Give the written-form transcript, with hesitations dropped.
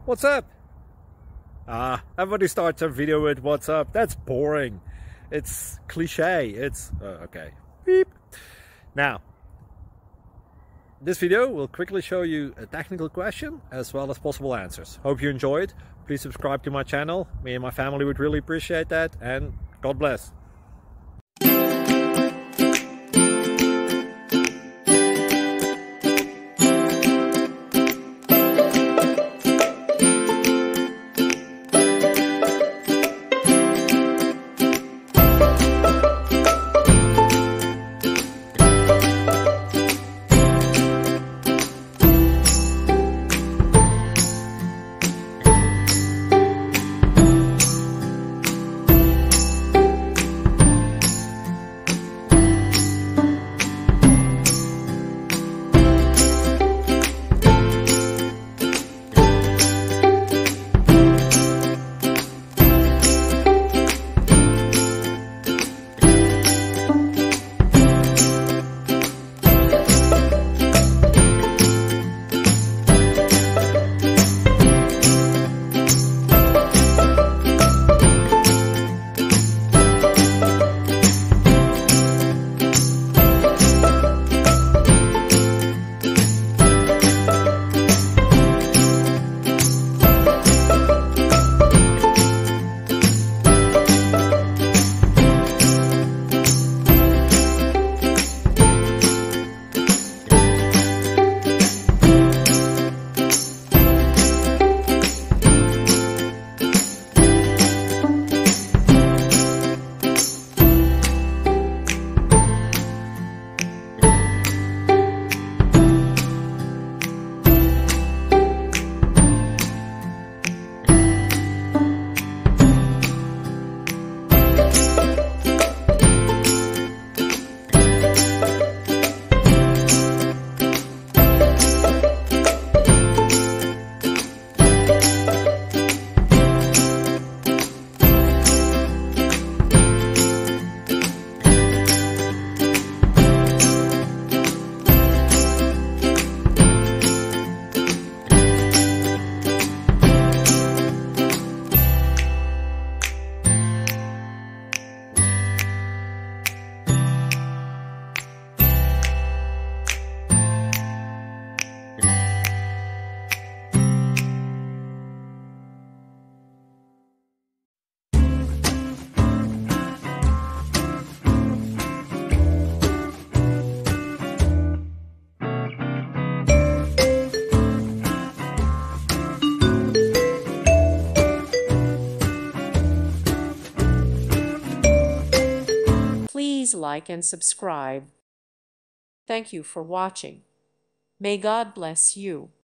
What's up? Everybody starts a video with what's up. That's boring. It's cliche. It's okay. Beep. Now, this video will quickly show you a technical question as well as possible answers. Hope you enjoyed. Please subscribe to my channel. Me and my family would really appreciate that, and God bless. Please like and subscribe. Thank you for watching. May God bless you.